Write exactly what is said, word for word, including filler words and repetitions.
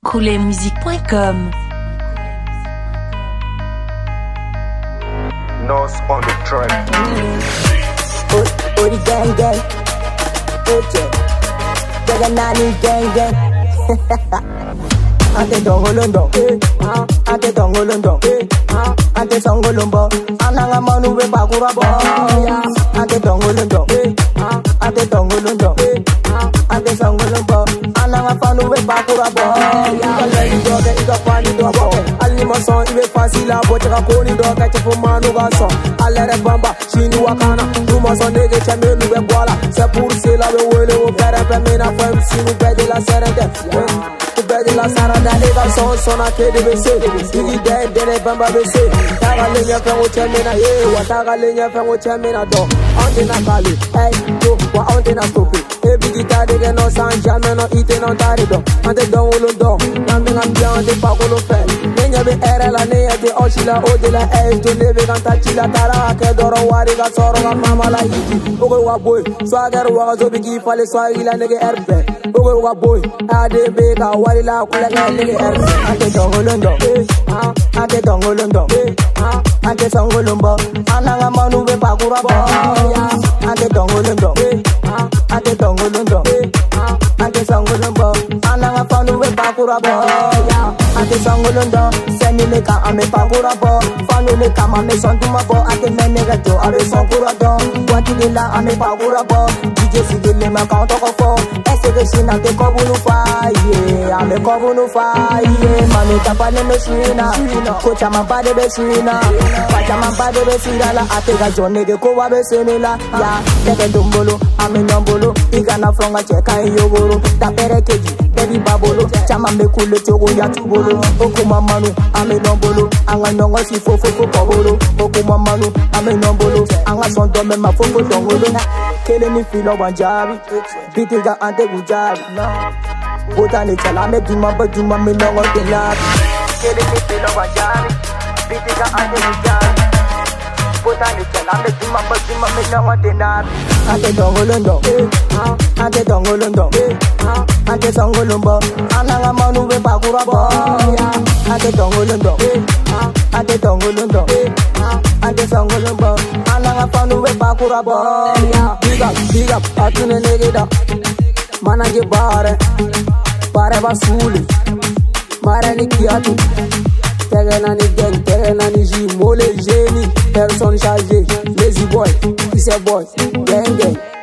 cool music point com. Nose on the track. Oh, oh, the gang gang. Okay. Jaga nani gang gang. Ante dongolondo, eh. Ante dongolondo, eh. Ante songolombo. Ananga manu be bakura bo. Ante dongolondo, eh. Ante dongolondo, eh. Ante songolombo. Ananga fanu be bakura bo. Ika lady dog, ika funny dog. Alima son ibe fancy la bo chaka koni dog. Kache fumanu ga son. Alere bamba, shini wakana. Ruma son nege chame mi be bola. Se pour se la be wele wo pere pe mina fem si mi be de la serende. De la sarada ega son son a ke de bese igi de de le bamba bese taga lenya fe wo chemena ye wa taga lenya fe wo chemena do on de na kali hey do wa on de na stopi e bigi ta de no san jamais no ite no tare do ante don wo do na me ngam bien de pa ko lo fe lenya be era la ne de osila o de la e to ne be kanta chila tara ke doro wari ga soro ga mama la yiki o go wa boy swagger wa zo bigi fale swagila ne ge erbe o go wa boy ade be ka wari la kula ga nige er ante dongolondo eh ante dongolondo eh ante songolombo ananga manu be bakura bo ante dongolondo eh ante dongolondo eh ante songolombo ananga fanu be bakura bo ante songolondo seni me ka ame bakura bo fanu me ka ame sonduma bo ante menega jo ame songura do wati de la ame bakura bo D J sigele ma ka to ko fo ese de sina te ko bulu fa yeah ame ko bulu fa yeah manu tapane me swina kocha mambade be swina pacha mambade be sirala atega jone de ko wa be senela ya teke dumbolo ame nyombolo igana fronga cheka yogoro da perekeji baby babolo chama me kule togo ya tubolo okuma manu ame nyombolo anga nyongo si fofo ko bolo okuma manu ame nyombolo anga sondo me mafoko dongolo kele ni filo banjabi bitiga ante gujabi Botani chala me duma ba duma me no de la kele ni filo banjabi bitiga ante gujabi Botani chala me duma ba duma me no de la ante dongolondo eh ante dongolondo eh ante songolombo ananga manu be bakura bo ante dongolondo eh ante dongolondo eh ante songolombo ananga fanu be bakura bo big up big up atune negeda manage bare bare basuli mare ni kiatu tegena ni gang tegena ni ji mole geni personne chargée lazy boy is a boy gang gang